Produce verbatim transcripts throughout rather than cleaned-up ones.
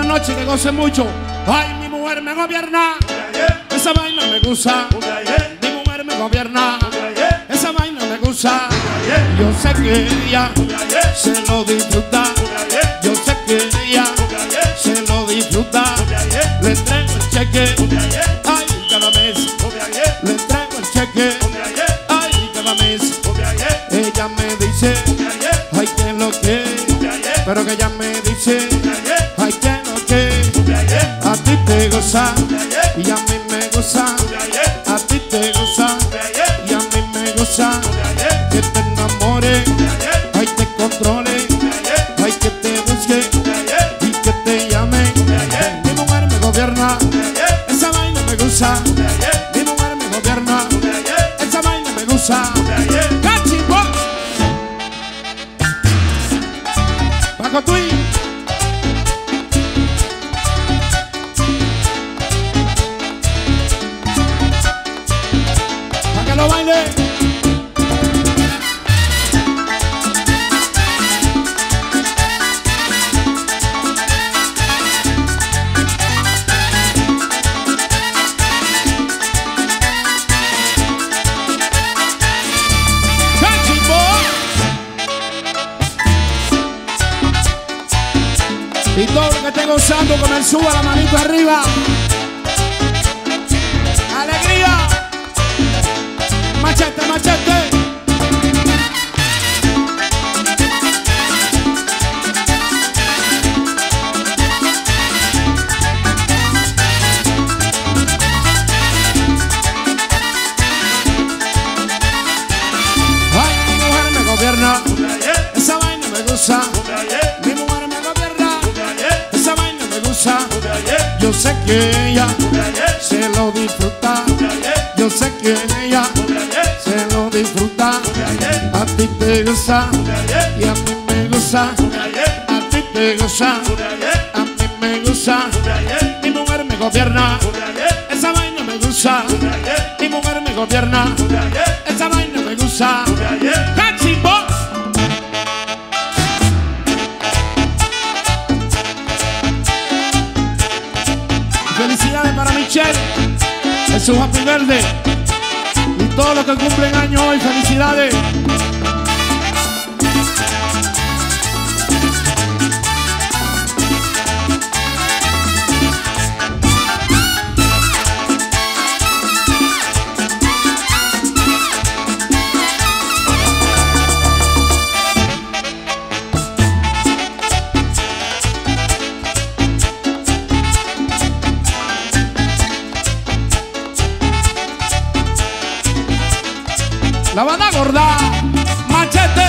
noche que goce mucho. Ay, mi mujer me gobierna, esa vaina me gusta. Mi mujer me gobierna, esa vaina me gusta. Yo sé que ella se lo disfruta. Yo sé que ella se lo disfruta. Le entrego el cheque, ay, cada mes. Le entrego el cheque, ay, cada mes. Ella me dice, ay, que lo que. Pero que ella me dice, ay, que lo que. A ti te goza y a mí me goza. A ti te goza y a mí me goza. Que te enamore, ay, te controle, ay, que te busque y que te llame. Mi mujer me gobierna, esa vaina me gusta. Mi mujer me gobierna, esa vaina me gusta. ¡Cachimbo! Paco Tui. Pa' que lo baile. Y todo lo que esté gozando con el suba la manito arriba. ¡Alegría! ¡Machete, machete! Ay, mi mujer me gobierna, esa vaina me gusta. Mi mujer me gobierna, esa vaina me gusta. Yo sé que ella se lo disfruta. Yo sé que ella se lo disfruta. A ti te gusta y a mí me gusta. A ti te gusta, a mí me gusta. Mi mujer me gobierna, esa vaina me gusta. Mi mujer me gobierna, esa vaina me gusta. ¡Cachimbo! Felicidades para Michelle, es su happy verde. Y todos los que cumplen años hoy, felicidades. La banda gorda, machete.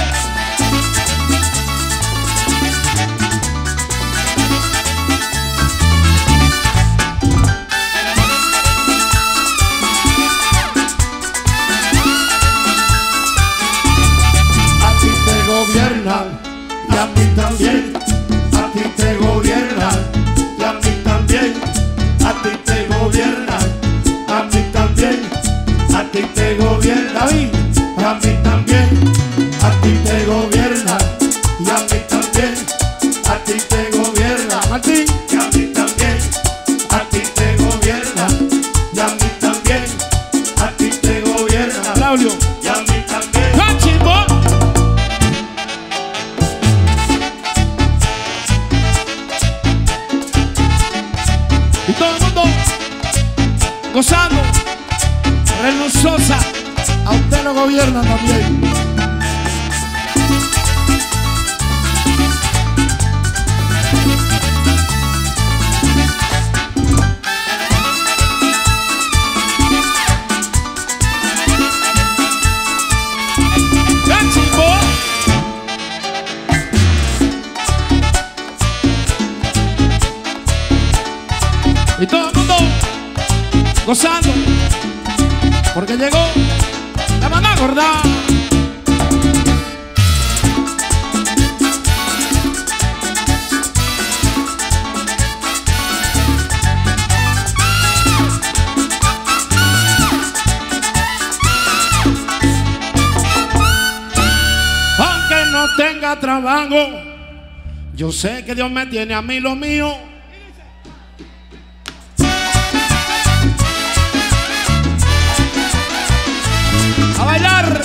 A ti te gobiernan y a mí también. A ti te gobiernan y a mí también. A ti te gobiernan, a mí también. A ti te gobiernan, David. A mí también, a ti te gobierna y a mí también, a ti te gobierna, Martín, y a mí también, a ti te gobierna y a mí también, a ti te gobierna, Claudio, y a mí también. ¡Cachimbo! Y todo el mundo gozando. Reno Sosa, a usted lo gobierna también. ¡Cachimbo! Y todo el mundo gozando, porque llegó la banda gorda. Aunque no tenga trabajo, yo sé que Dios me tiene a mí lo mío. A bailar.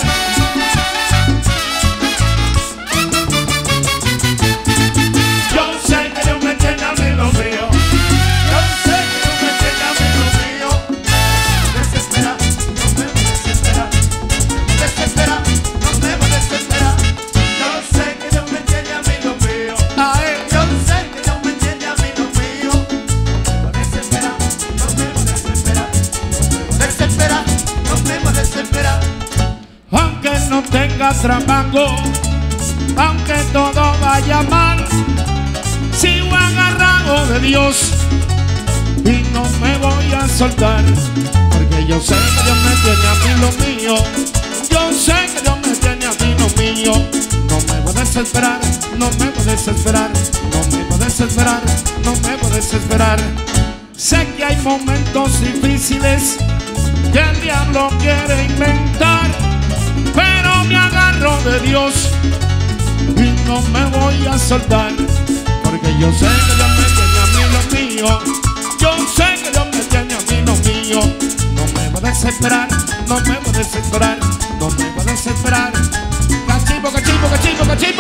Yo sé que Dios me tiene a mí lo mío. Yo sé que Dios me tiene a mí lo mío. Desespera, no me voy a desesperar. Desespera, no me voy a desesperar. Yo sé que Dios me tiene a mí lo mío. Yo sé que Dios me tiene a mí lo mío. No me voy a desesperar, no me voy a desesperar. Desespera, no me voy a desesperar. Aunque no tenga trabajo, aunque todo vaya mal, sigo agarrado de Dios y no me voy a soltar, porque yo sé que Dios me tiene a mí lo mío. Yo sé que Dios me tiene a mí lo mío. No me voy a desesperar, no me voy a desesperar, no me voy a desesperar, no me voy a desesperar. Sé que hay momentos difíciles que el diablo quiere inventar, pero me agarro de Dios y no me voy a soltar, porque yo sé que Dios me tiene a mí lo mío. Yo sé que Dios me tiene a mí lo mío. No me voy a desesperar, no me voy a desesperar, no me voy a desesperar. Cachimbo, cachimbo, cachimbo, cachimbo.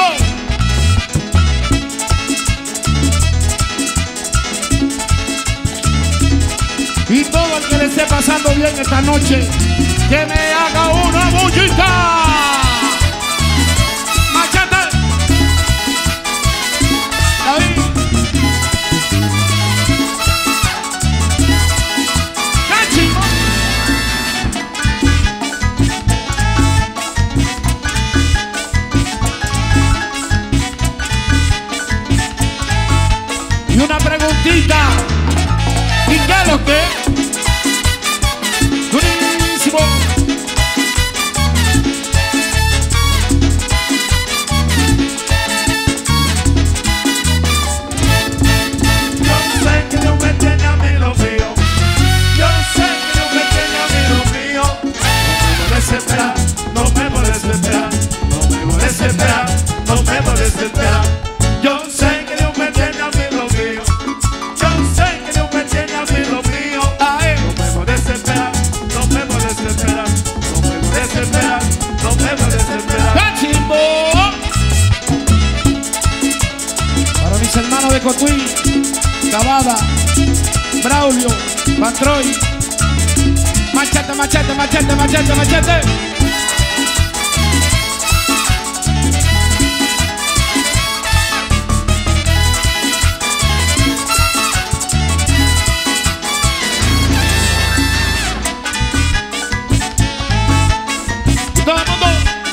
Y todo el que le esté pasando bien esta noche, que me haga una bullita. Machete. David. Cachimbo. Y una preguntita. ¿Y qué es lo que? Durísimo. Yo sé que Dios me tiene a mí lo mío. Yo sé que Dios me tiene a mí lo mío. No me voy a desesperar, no me voy a desesperar, no me voy a desesperar, no me voy a desesperar. Yo sé que Dios me tiene a mí lo mío. Yo sé que Dios me tiene a mí lo mío. No me voy a desesperar, no me voy a desesperar, no me voy a desesperar, no me voy a desesperar. Cachimbo. Para mis hermanos de Cotuí, Cavada, Braulio, Patroy. Machete, machete, machete, machete, machete. Y todo el mundo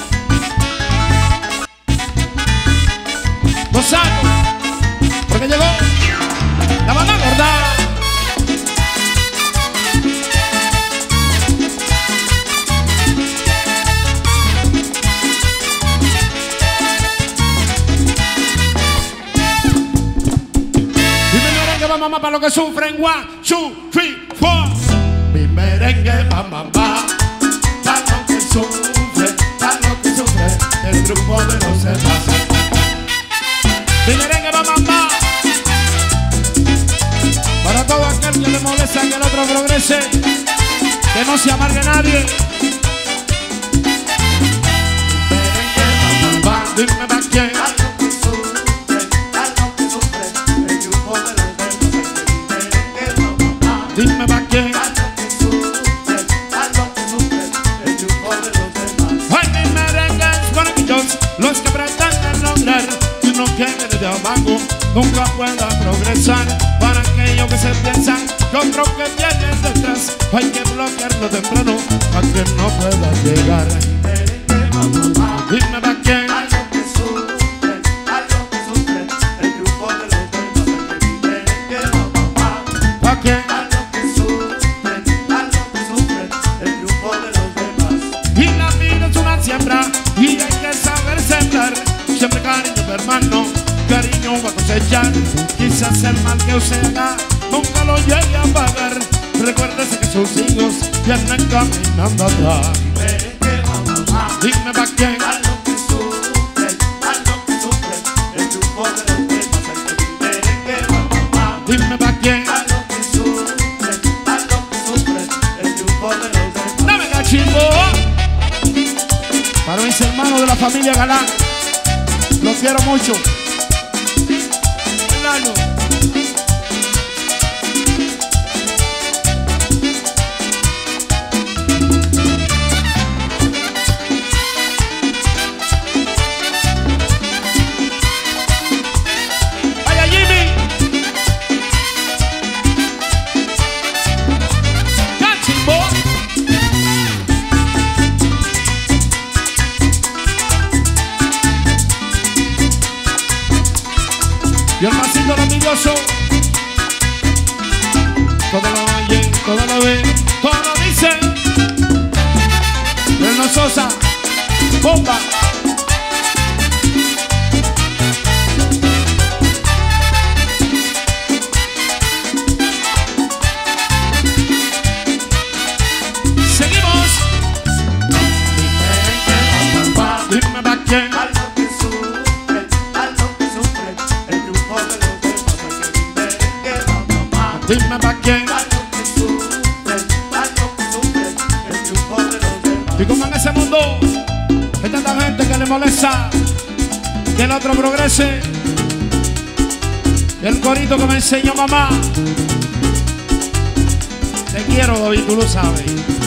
gozando, porque llegó la banda gorda. Mamá, para los que sufren, one, two, three, four. Mi merengue va mamá, para los que sufren, para los que sufren, el grupo de los demás. Mi merengue va mamá, para todo aquel que le molesta que el otro progrese, que no se amargue nadie. Mi merengue va mamá, Dime pa' quién. para los que sufren, para los que sufren, el grupo de los demás. Mi merengue va mamá. Dime pa' quién. A los que sufren, a los que sufren, el grupo de los demás. Ay, mi merengue es para aquellos los que pretenden lograr que uno que viene de abajo nunca pueda progresar. Para aquellos que se piensan que otro que viene detrás hay que bloquearlo temprano para que no pueda llegar. Mi merengue va mamá. Dime pa' quién. A los que sufren, a los que sufren, el grupo de los demás. Mi merengue va mamá. ¿Pa' quién? A los que sufren, a los que sufren, el grupo de los demás. Y la vida es una siembra y hay que saber sembrar. Siempre cariño, mi hermano, cariño va a cosechar. Quizás el mal que usted haga nunca lo llegue a pagar. Recuérdese que sus hijos vienen caminando atrás. Merengue va mamá. Dime pa' quién. A los que sufren, a los que sufren, el grupo de los demás. Mi merengue va mamá. Dime pa' quién. A los que sufren, a los que sufren, el grupo de los demás. Dame cachimbo. familia Galán. Los quiero mucho. Claro. Vaya Jimmy. Cachimbo. Y el pasito lo envidioso. Todo lo oyen, todo lo ven, todo lo dicen. Reno Sosa, bomba. Seguimos. Dime pa' quién. Dime pa' quién. Y como en ese mundo hay tanta gente que le molesta que el otro progrese, el corito que me enseñó mamá. Te quiero, David, tú lo sabes.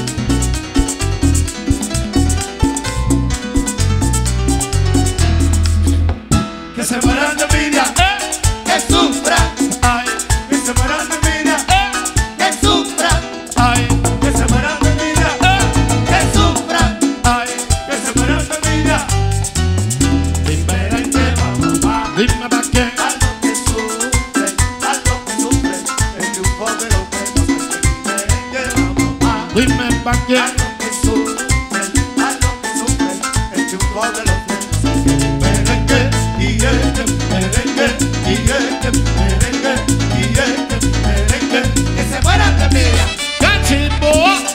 Que se mueran de envidia, ¿Eh? que sufran. Ay, Que se mueran de envidia, eh, que sufran. ay, Que se mueran de envidia, eh, que sufran. ay. Que se mueran de envidia. Dime, Merengue va mamá. dime pa' quién. A los que sufren, a los que sufren, el triunfo de los buenos. Merengue va mamá. Dime pa' A quién. los que sufren, a los que sufren, el triunfo de los buenos. Merengue, y este, merengue, y este, merengue, y este, merengue. Que se mueran de envidia. Cachimbo.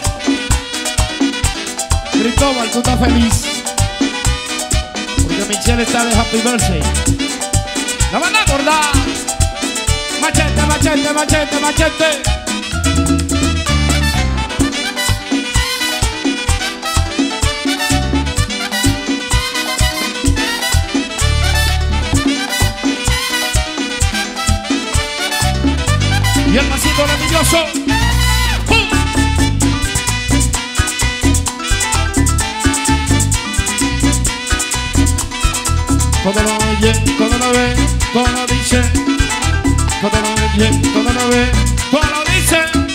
Cristóbal, tú estás feliz porque Michelle está de Happy Birthday. La van a acordar. Machete, machete, machete, machete. Y el masito envidioso. ¡Pum! Todo lo oye, todo lo ve, todo lo dice. Todo lo oye, todo lo ve, todo lo dice.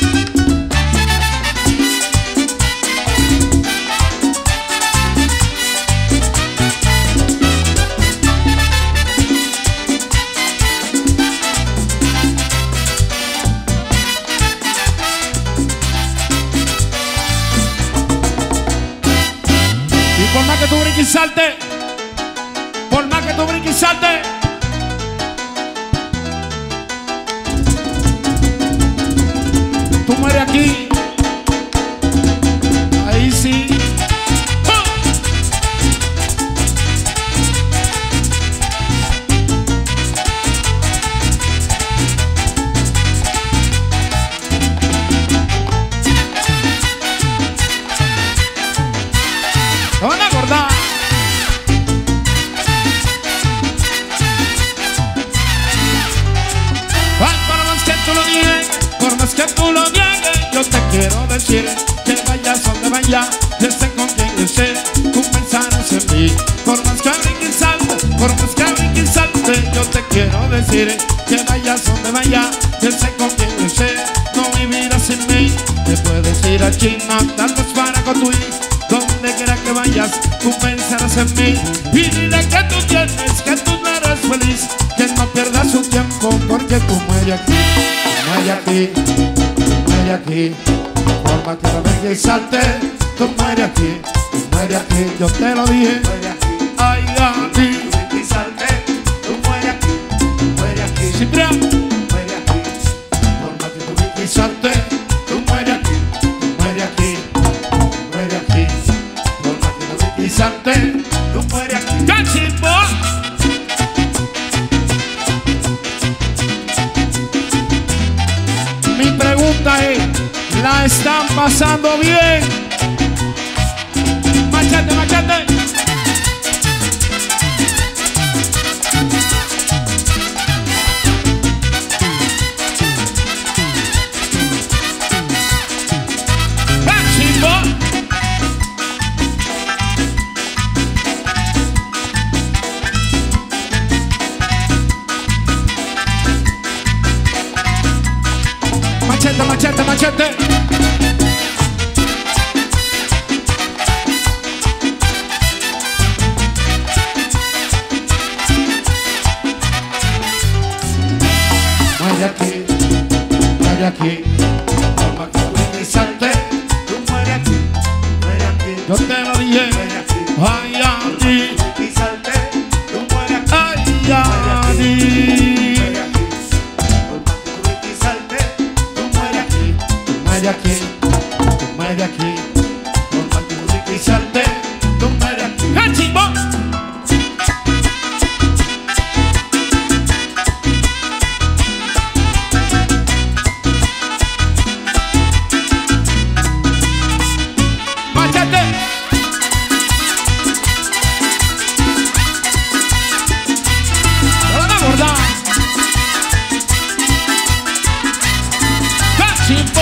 Y por más que tú brinques y saltes, por más que tú brinques y saltes, tú mueres aquí. Ahí sí. ¡Pum! Lo van a acordar. Ay, por más que tú lo niegues, por más que tú lo niegues, yo te quiero decir que vayas donde vaya, yo sé con quien yo sé, tú pensarás en mí. Por más que brinque y salte, por más que brinque y salte, yo te quiero decir que vayas donde vaya, yo sé con quien yo sé, no vivirás sin mí. Te puedes ir a China, tal vez para Cotuí, donde quiera que vayas, tú pensarás en mí. Y dile que tú tienes, que tú no eres feliz, que no pierdas su tiempo, porque tú mueres aquí, tú mueres aquí, tú mueres aquí. Por más que no venga y salte, tú mueres aquí, tú mueres aquí. Yo te lo dije, Muere aquí, ay, a ti. tú brinques y salte. Tú mueres aquí, tú mueres aquí, Ciprián, muere aquí. Por más que tú brinques y salte, tú mueres aquí, tú mueres aquí, tú mueres aquí. Por más que tú brinques y salte, tú mueres aquí. Cachimbo. Mi pregunta es, ¿la están pasando bien? Machete, machete. Machete, machete, machete. Muere aquí, muere aquí. Toma tu y salte. Tú muere aquí, muere aquí. Yo te lo dije. Muere aquí. Ay, aquí. Y salte. Tú muere aquí. Ay, aquí. Muere aquí. Toma tu y salte. Tú muere aquí. Muere aquí, muere aquí. Toma tu y salte. Tú muere aquí. ¡Cachimbo! ¡Machete! ¡Lo van a abordar! ¡Cachimbo!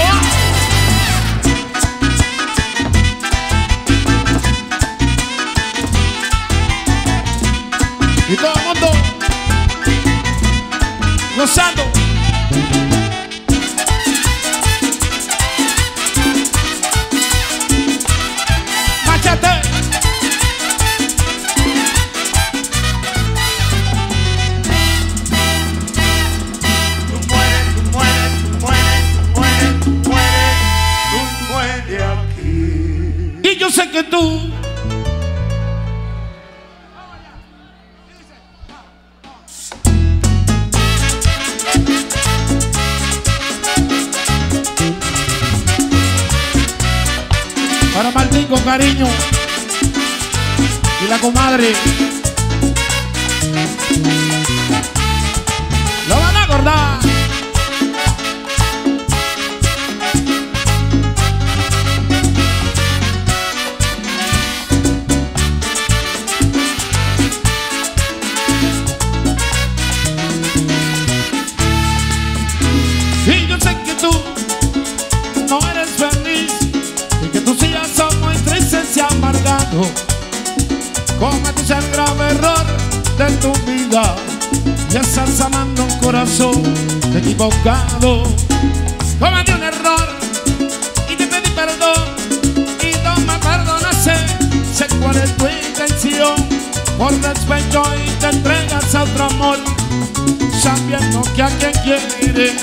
Y todo el mundo gozando. Machete. Tú mueres, tú mueres, tú mueres, tú mueres, tú mueres. Tú mueres aquí. Y yo sé que tú para Martín con cariño y la comadre lo van a acordar. Y yo sé que tú no eres feliz y que tus días son muy tristes y amargados. Cometes el grave error de tu vida y estás amando un corazón equivocado. Cometí un error y te pedí perdón y no me perdonaste. Sé cuál es tu intención, por respeto y te entregas a otro amor, sabiendo que a quien quiere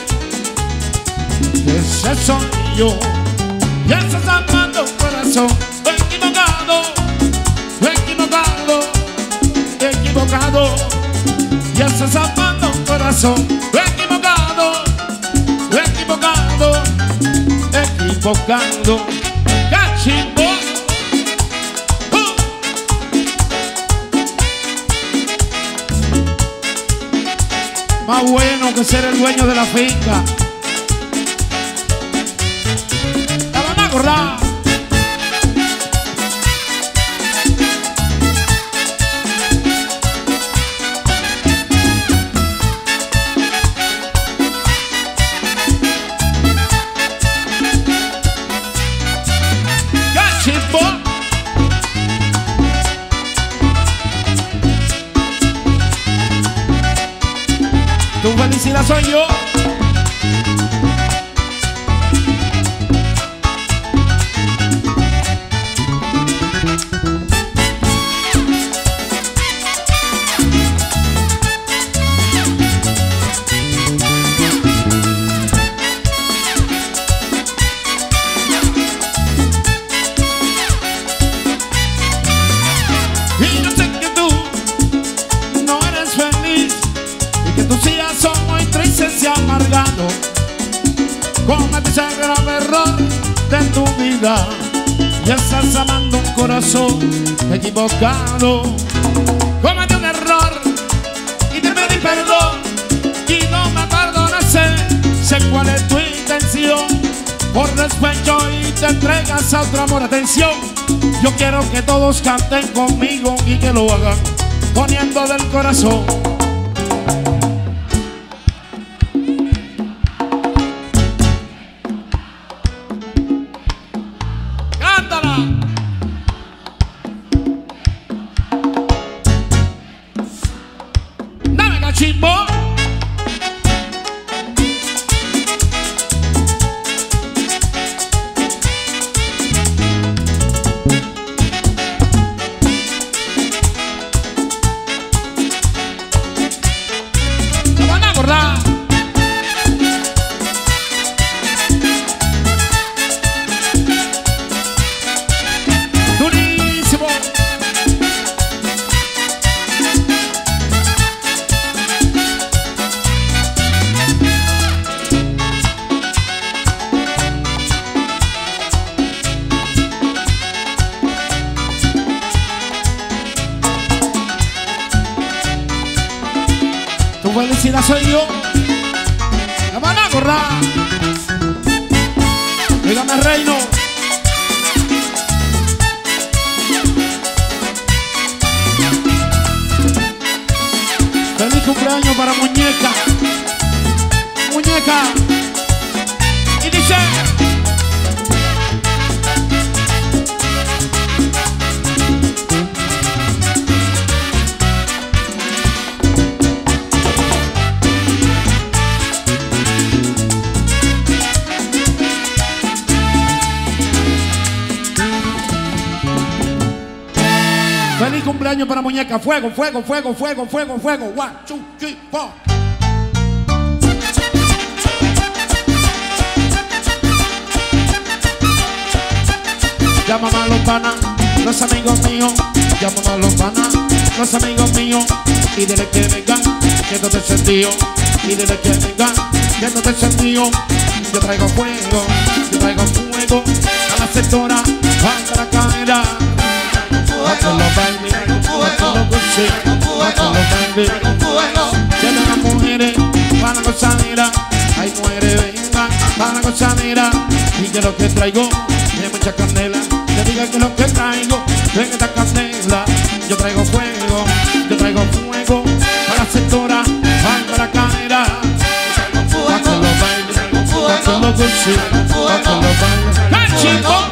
ese soy yo. Y estás amando un corazón equivocado, equivocado, equivocado. Y estás amando un corazón equivocado, equivocado, equivocado. ¡Cachimbo! ¡Uh! Más bueno que ser el dueño de la finca. La van a acordar. ¡Cachimbo! Tu felicidad soy yo. Y yo sé que tú no eres feliz y que tus días son muy tristes y amargados. Cometes el grave error de tu vida y estás amando un corazón equivocado. Cometí un error y te pedí perdón y no me perdonaste. Sé cuál es tu intención, por respeto y te entregas a otro amor. Atención, yo quiero que todos canten conmigo y que lo hagan poniendo del corazón. ¡Cántala! ¡Dame, cachimbo! felicidad soy yo. La van a acordar. Dígame, reino. Feliz cumpleaños para Muñeca. Muñeca. Y dice: feliz cumpleaños para Muñeca. Fuego, fuego, fuego, fuego, fuego, fuego. One, two, three, four. Llámame a los panas, los amigos míos. Llámame a los panas, los amigos míos. Y dile que vengan, que no te sentido. Y dile que vengan, que no te sentido. Yo traigo fuego, yo traigo fuego a la sectora, a la cadera. A con los bailes, a con los dulces, a con los bailes. Llegan las mujeres para la gozadera. Hay mujeres, vengan para la gozadera. Y que lo que traigo es mucha candela. Que diga que lo que traigo es esta candela. Yo traigo fuego, yo traigo fuego a la sectora, a la cadera. A con los bailes, a con los dulces, a con los bailes. ¡Ah, chico!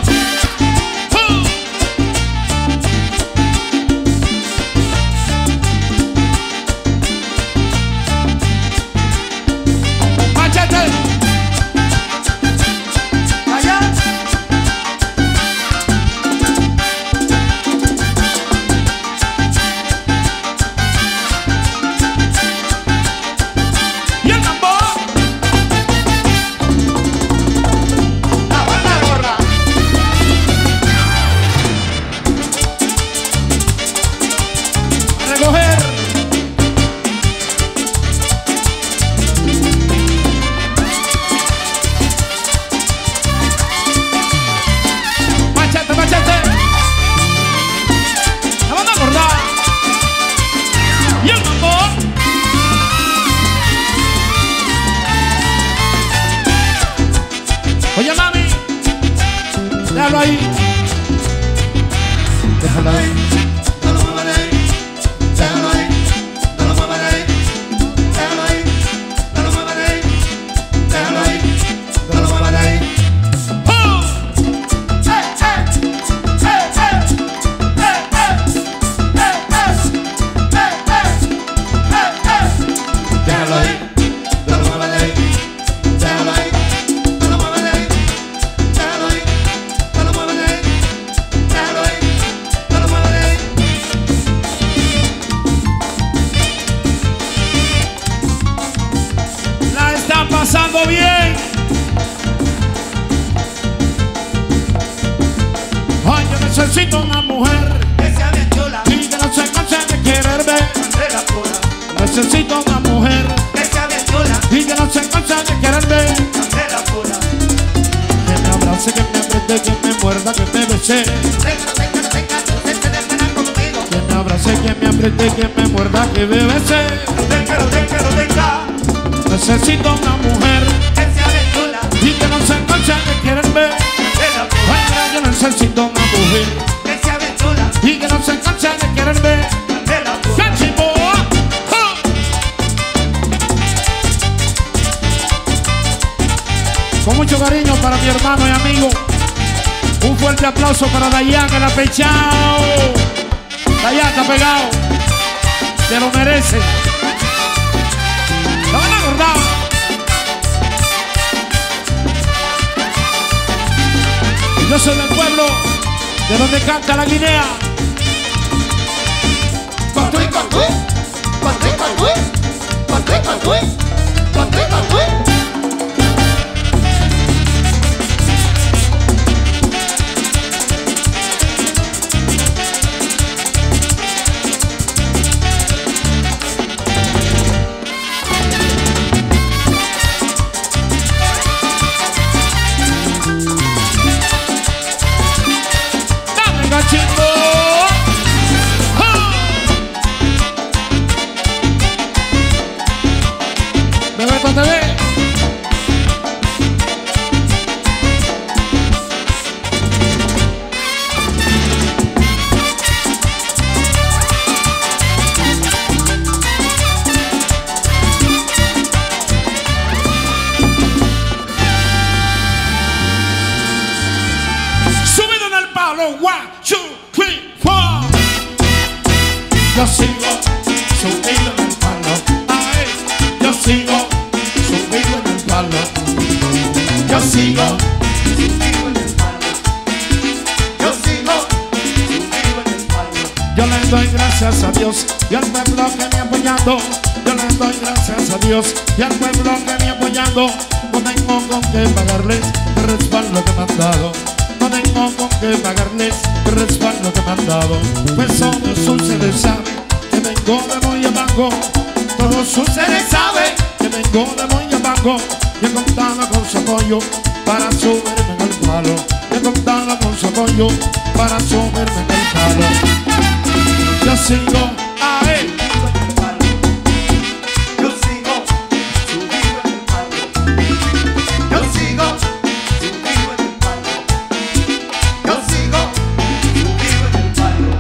Oye, mami, déjalo ahí. Déjalo ahí. No lo muevas de ahí. Déjalo ahí. No lo muevas de ahí. Déjalo ahí. No lo muevas de ahí. Déjalo ahí. No lo muevas de ahí. Déjalo ahí. No lo muevas de ahí. Déjalo ahí. No lo muevas de ahí. Déjalo ahí. No lo muevas de ahí. Déjalo ahí. No lo muevas de ahí. La están pasando bien. Ay, yo necesito una mujer Que sea bien chula. y que no se canse de quererme. De la cola. Necesito una mujer Que sea bien chula. y que no se canse de quererme. De la cola. Que me abrace, que me apriete, que me muerda, que me bese. Tenga, tenga, tenga, tú te de pena conmigo. Que me abrace, que me apriete, que me muerda, que me bese. Tenga, tenga, tenga. Necesito una mujer Que sea bien chula. y que no se canse de quererme. De la cola. Ay, yo necesito una mujer Que sea bien chula. y que no se canse de quererme. De la cola. ¡Cachimbo! ¡Ah! Con mucho cariño para mi hermano y amigo. Un fuerte aplauso para Dayan, que la ha pechado. Dayan está pegado. Te lo merece. ¿Lo van a acordar? Yo soy del pueblo de donde canta la Guinea. Contuí, contuí. Contuí, contuí. Contuí, contuí. Contuí, contuí. Dame, cachimbo. ¡Ah! one, two, three, four. Yo sigo subido en el palo. Ay, yo sigo subido en el palo. Yo sigo subido en el palo. Yo sigo subido en el palo. Yo le doy gracias a Dios y al pueblo que me ha apoyado. Yo le doy gracias a Dios y al pueblo que me ha apoyado. No tengo con qué pagarles el respaldo que me han dado. No tengo con qué pagarles el respaldo que me han dado. Pues todos ustedes saben que vengo de muy abajo. Todos ustedes saben que vengo de muy abajo. Yo contaba con su apoyo para subirme en el palo. Yo contaba con su apoyo para subirme en el palo. Yo sigo a él. Yo sigo subido en el palo. Yo sigo subido en el palo. Yo sigo subido en el palo.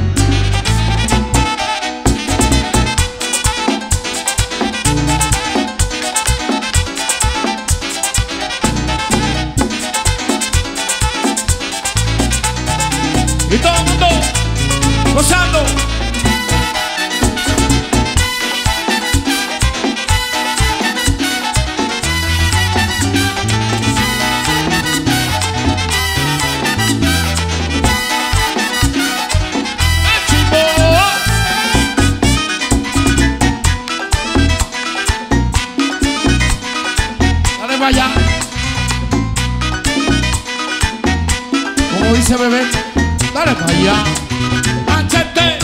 Y todo el mundo gozando. Dale para allá. Como dice bebé, dale para allá. Machete.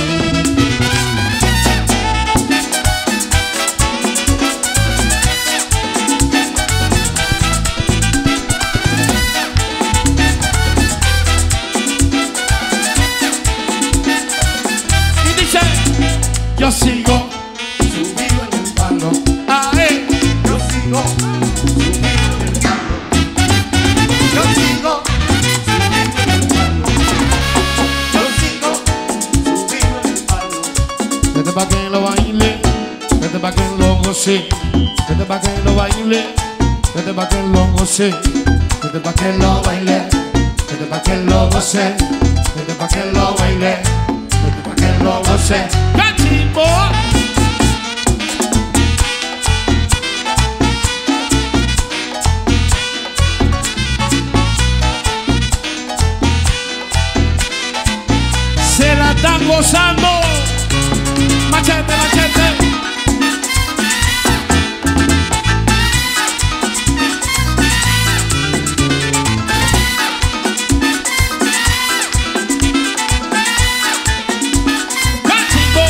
Y dice, yo sigo Subido en el palo. a él. Yo sigo subido en el palo. Yo sigo subido en el palo. Yo sigo subido en el palo. Vete pa' que lo baile, vete pa' que lo goce, vete pa' que lo baile, vete pa' que lo goce, vete pa' que lo baile, vete pa' que lo goce, vete pa' que lo baile, vete pa' que lo goce. ¡Cachimbo! Se la están gozando. Machete, machete. ¡Cachimbo!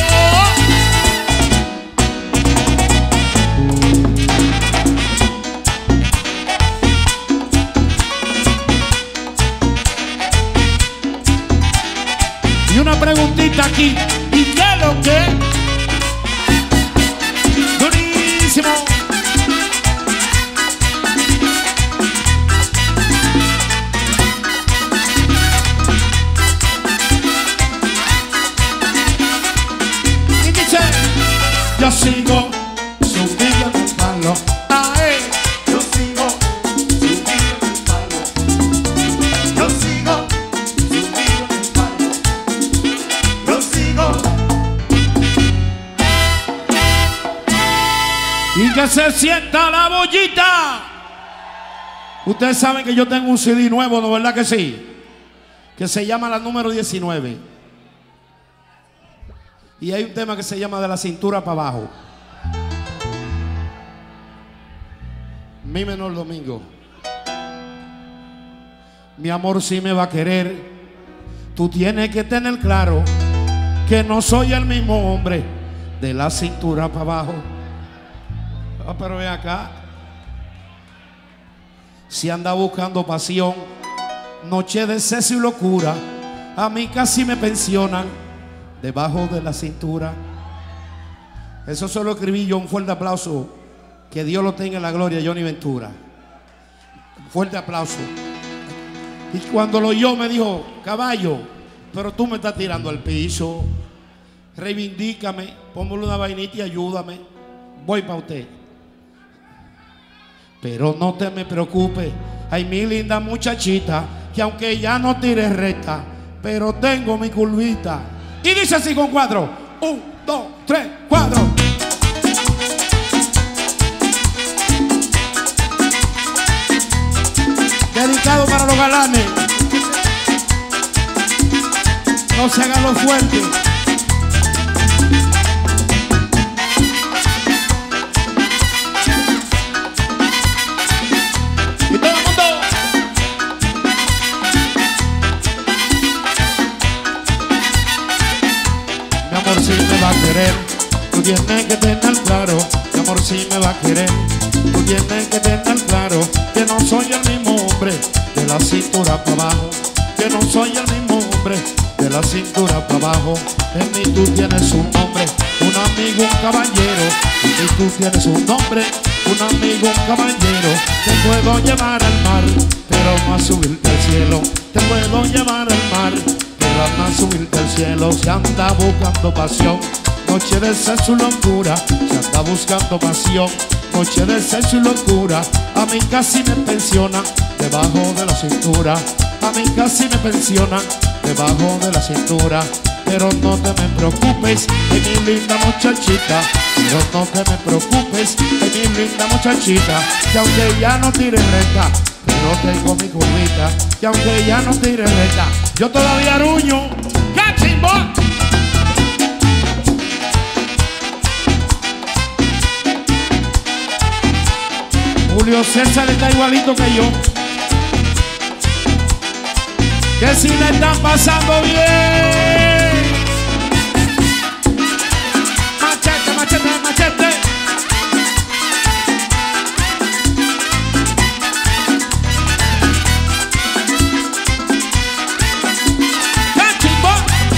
Y una preguntita aquí. ¿Y qué es lo que? Durísimo. Y dice, yo sigo subido en el palo. Ay, Yo sigo subido en el palo. Yo sigo subido en el palo. Yo sigo. y que se sienta la bollita. Ustedes saben que yo tengo un C D nuevo, ¿no verdad que sí? Que se llama la número diecinueve. Y hay un tema que se llama de la cintura para abajo. Mi menor domingo. Mi amor, si me va a querer, tú tienes que tener claro que no soy el mismo hombre de la cintura para abajo. Ah, pero ve acá. Si anda buscando pasión, noche de sexo y locura, a mí casi me pensionan debajo de la cintura. Eso solo escribí yo. Un fuerte aplauso. Que Dios lo tenga en la gloria, Johnny Ventura. Fuerte aplauso. Y cuando lo oyó me dijo, caballo, pero tú me estás tirando al piso. Reivindícame, póngale una vainita y ayúdame. Voy para usted. Pero no te me preocupes. Hay mi linda muchachita, que aunque ya no tire recta, pero tengo mi curvita. Y dice así con cuatro. Un, dos, tres, cuatro. Dedicado para los galanes. No se hagan los fuertes. Y todo el mundo. Mi amor sí me va a querer. Tú tienes que tener claro. Mi amor sí me va a querer. Tú tienes que tener claro que no soy el mismo hombre de la cintura para abajo. Que no soy el mismo hombre de la cintura para abajo. En mí tú tienes un nombre, un amigo, un caballero. En mí tú tienes un nombre, un amigo, un caballero. Te puedo llevar al mar, pero no a subirte al cielo. Te puedo llevar al mar, pero no a subirte al cielo. Se anda buscando pasión, noche de sexo y locura. Se anda buscando pasión, noche de sexo y locura. A mí casi me pensionan debajo de la cintura. A mí casi me pensionan debajo de la cintura. Pero no te me preocupes, ay mi linda muchachita. Pero no te me preocupes, ay mi linda muchachita. Que aunque ya no tire recta, pero tengo mi curvita. Que aunque ya no tire recta, yo todavía aruño. ¡Cachimbo! Julio César está igualito que yo. Que si le están pasando bien. Machete, machete, machete. ¡Cachimbo!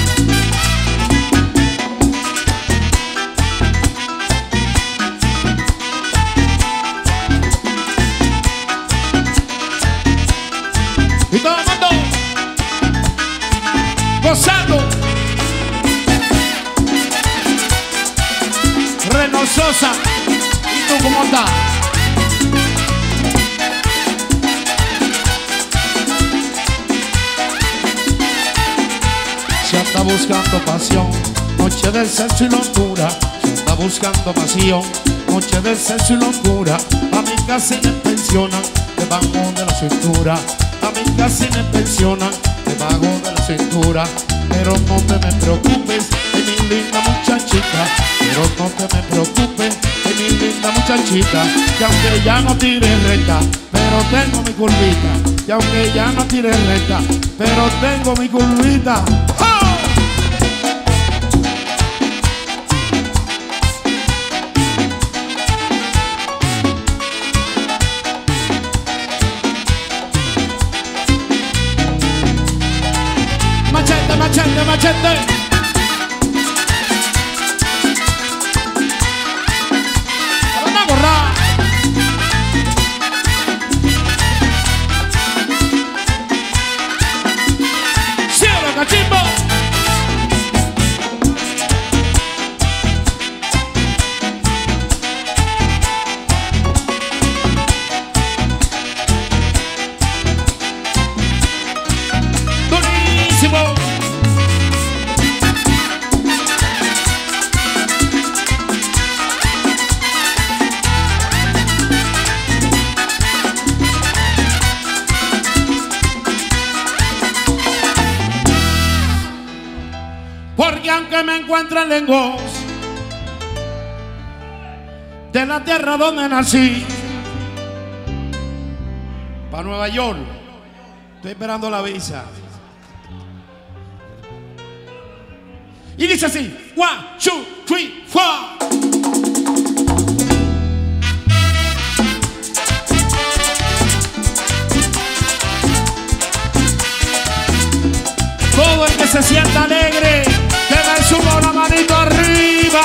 Y todo el mundo gozando. Reno Sosa, ¿y tú cómo estás? Se anda buscando pasión, noche de sexo y locura. Se anda buscando pasión, noche de sexo y locura. A mí casi me pensionan debajo de la cintura. A mí casi me pensionan debajo de la cintura. Pero no te me preocupes, ay mi linda muchachita. Pero no te me preocupes, ay mi linda muchachita. Que aunque ya no tire recta, pero tengo mi curvita. Que aunque ya no tire recta, pero tengo mi curvita. ¡Oh! Machete, machete, machete. ¡Vamos a borrar! ¡Cielo, cachimbo! ¡Durísimo! Porque aunque me encuentre lejos de la tierra donde nací, para Nueva York, estoy esperando la visa. Y dice así: one, two, three, four. Todo el que se sienta alegre, que me suba la manito arriba.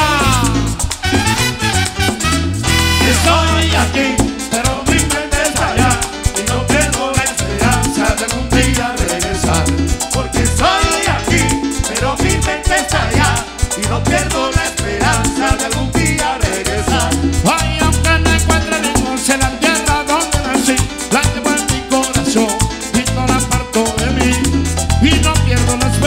Estoy aquí, pero mi mente está allá y no tengo la esperanza de algún día regresar. Porque estoy aquí, pero mi mente está allá y no pierdo la esperanza de algún día regresar. Ay, aunque no encuentre lejos en la tierra donde nací, la llevo en mi corazón y no la parto de mí. Y no pierdo la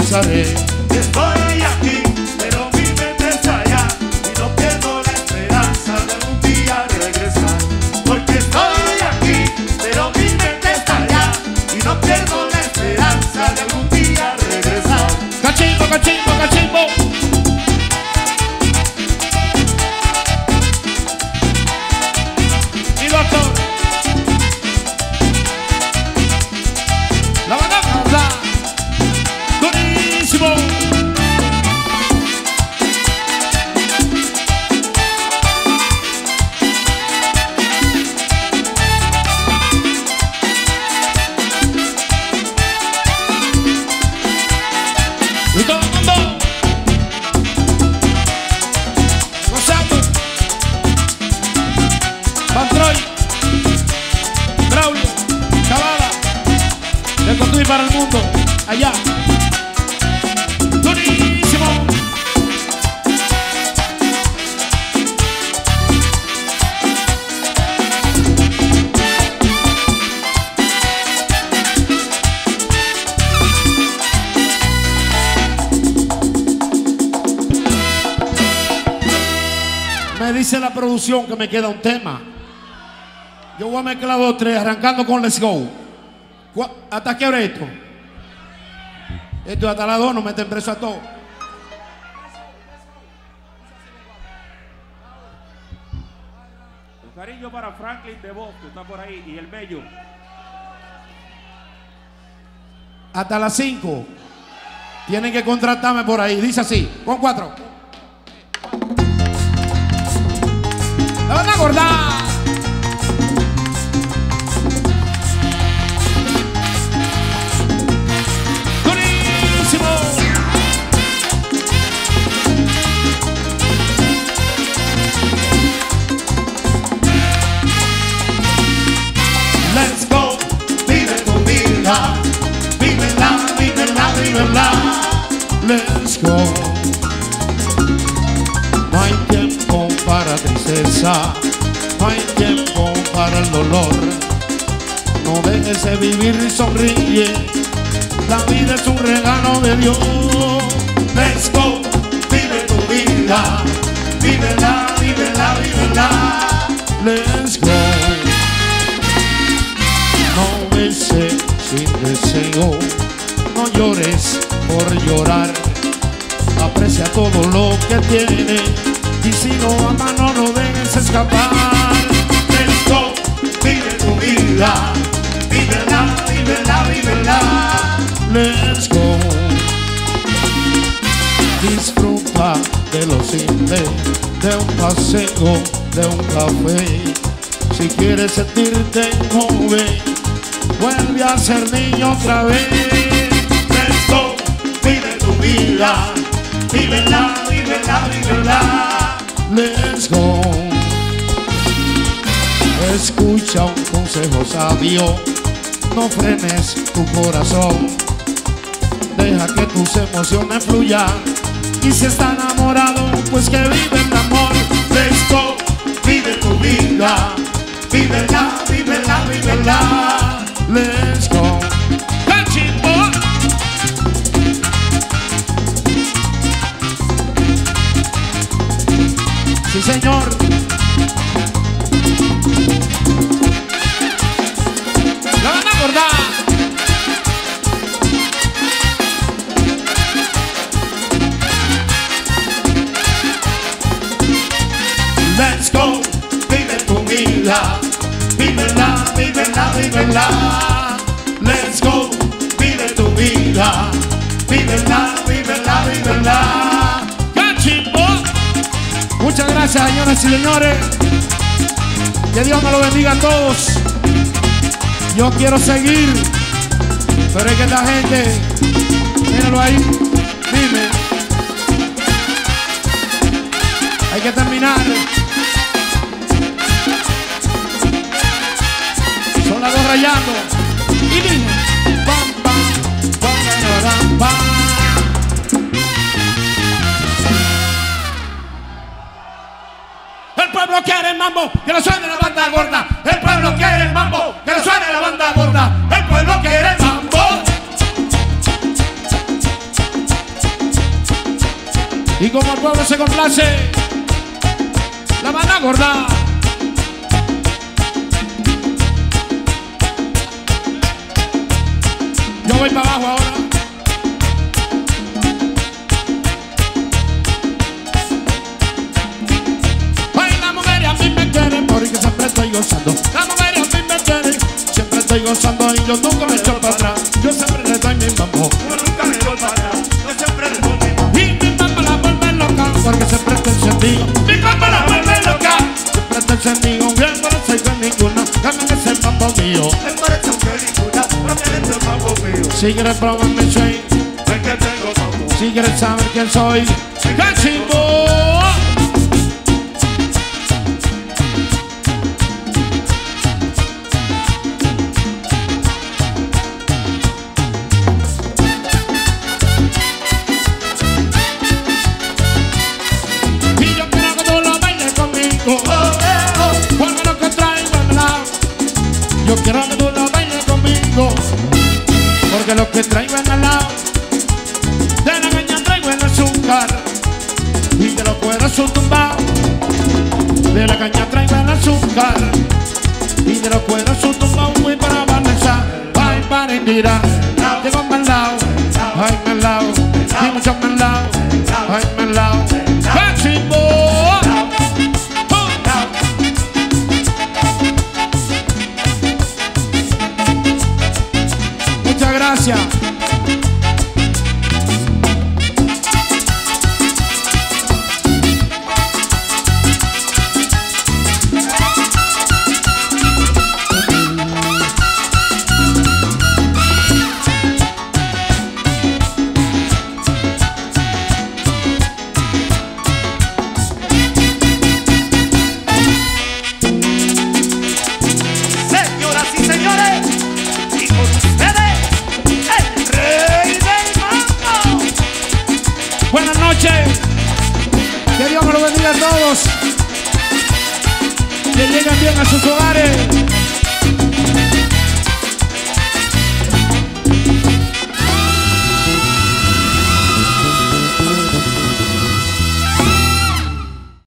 regresaré. Estoy aquí, pero mi mente está allá y no pierdo la esperanza de algún día regresar. Porque estoy aquí, pero mi mente está allá y no pierdo la esperanza de algún día regresar. Cachimbo, cachimbo, cachimbo. Mi doctor. La banda gorda. Durísimo. Y todo el mundo gozando. Van Troy, Braulio, Cavada, de Cotuí para el mundo, allá. Durísimo. Me dice la producción que me queda un tema. Yo voy a mezclar dos, tres, arrancando con Let's Go. ¿Cu- ¿Hasta qué hora es esto? Esto es hasta las dos, nos meten preso a todos. Un cariño para Franklin de Voz, que está por ahí, y el Bello. Hasta las cinco. Tienen que contratarme por ahí. Dice así, con cuatro. ¡La van a acordar! ¡Durísimo! Let's go, vive tu vida, vívela, vívela, vívela. Let's go. No hay tiempo para tristeza, no hay tiempo para el dolor. No dejes de vivir y sonríe, la vida es un regalo de Dios. Let's go, vive tu vida, vívela, vívela, vívela. Let's go. No beses sin deseo, no llores por llorar. Aprecia todo lo que tiene y si no amas no lo dejes escapar. Let's go, vive tu vida, vívela, vívela, vívela. Let's go. Disfruta de lo simple, de un paseo, de un café. Si quieres sentirte joven, vuelve a ser niño otra vez. Let's go, vive tu vida, vívela, vívela, vívela. Let's go. Escucha un consejo sabio, no frenes tu corazón. Deja que tus emociones fluyan y si está enamorado, pues que vive el amor. Let's go, vive tu vida, vívela, vívela, vívela. Let's go. Cachimbo. Sí, señor. La van a acordar. Let's go, vive tu vida, vívela, vívela, vívela. Let's go, vive tu vida, vívela, vívela, vívela. Cachimbo. Muchas gracias, señoras y señores. Que Dios me lo bendiga a todos. Yo quiero seguir, pero es que esta gente, míralo ahí, dime. Hay que terminar. Son las dos rayando. Y dime. Pam, pam, pam, pam, pam. El pueblo quiere el mambo, que lo suene la banda gorda. El pueblo quiere el mambo, que lo suene la banda gorda. El pueblo quiere el mambo. Y como el pueblo se complace, la banda gorda. Yo voy para abajo ahora. Ay, la mujer a mí me quiere porque siempre estoy gozando. La mujer a mí me quiere, siempre estoy gozando y yo nunca me echo para atrás. Yo siempre le doy mi mambo. Yo nunca me doy para atrás. Yo siempre le doy mi mambo. Y mi mamá la vuelve loca porque siempre está encendido. Mi mamá la vuelve loca. Siempre está encendido, bien no soy con ninguna. Dame ese mambo mío. Me parece un película, no tienes el mambo mío. Si quieres probarme soy, Es que tengo mambo. si quieres saber quién soy, ¡qué chimbo! Y yo quiero que tú lo bailes conmigo, porque lo que traigo es melao. Yo quiero que tú lo bailes conmigo, porque lo que traigo es melao. De la caña traigo el azúcar y de los cueros un tumbao. De la caña traigo el azúcar y de los cueros un tumbao. Muy para Vanessa, ay para Indira, tengo melao, ay melao, y mucho melao, ay melao, ¡qué chimbo! Muchas gracias. Señoras y señores, y con ustedes, el rey del mambo. Buenas noches. Que Dios me lo bendiga a todos. Que lleguen bien a sus hogares.